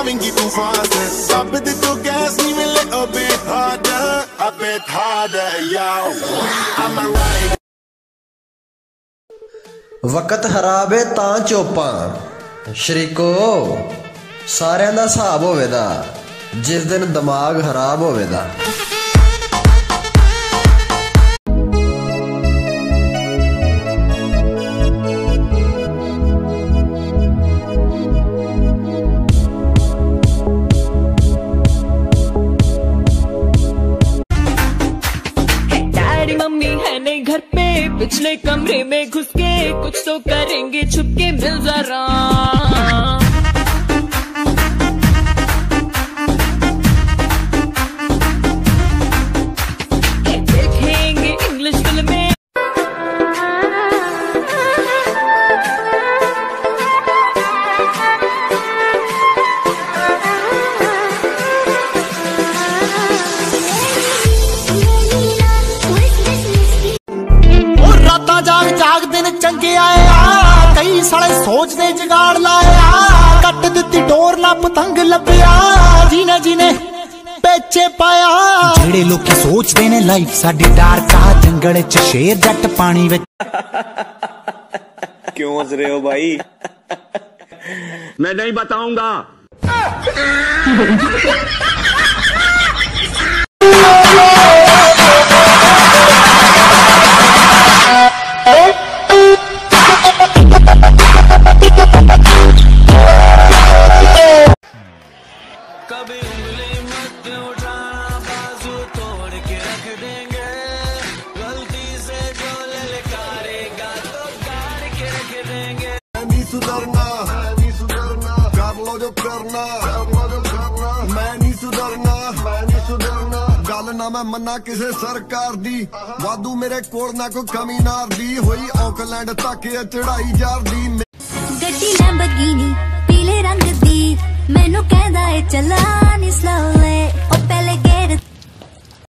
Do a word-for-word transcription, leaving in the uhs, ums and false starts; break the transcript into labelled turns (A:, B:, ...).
A: जावेंगी तूफान से। Stop it to gas me a little bit harder, a bit harder, yo. I'm a rider.
B: वक़्त खराबे तां चोपां शरीको सारिਆਂ ਦਾ ਹਿਸਾਬ ਹੋਵੇਦਾ जिस दिन दिमाग खराब होवेदा।
C: डैडी मम्मी है नहीं घर पे, पिछले कमरे में घुस के कुछ तो करेंगे छुपके, मिल जरा
D: जाग जाग दिन चंगे आए कई साले सोचते जुगाड़ लाया, कट दिती डोर ना पतंग लभया, जीने जीने पेचे पाया। जेड़े लोग सोचते ने लाइफ साडी डार्क आ, जंगल च शेर जट पानी विच।
E: क्यों हंस रहे हो भाई? मैं नहीं बताऊंगा।
C: कभी उंगली मत उठाना, बाजू तोड़ के रख देंगे, गलती से जो ललकारेगा तो गाड़ के रख देंगे।
A: मैं नहीं सुधरना, मैं नहीं सुधरना, कर लो जो करना, कर लो जो करना, मैं नहीं सुधरना, मैं नहीं सुधरना। गल ना मैं मना किसे सरकार दी, वादू मेरे कोल ना कोई कमी नार दी, होई ऑकलैंड तक ये चढ़ाई जार दी।
F: गड्डी लैम्बोर्गिनी पीले रंग दी, मैनू कहदा है चला नी स्लोले।